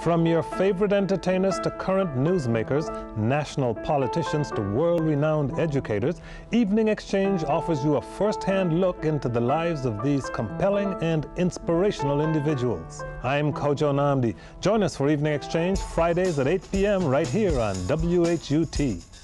From your favorite entertainers to current newsmakers, national politicians to world-renowned educators, Evening Exchange offers you a first-hand look into the lives of these compelling and inspirational individuals. I'm Kojo Nnamdi. Join us for Evening Exchange Fridays at 8 p.m. right here on WHUT.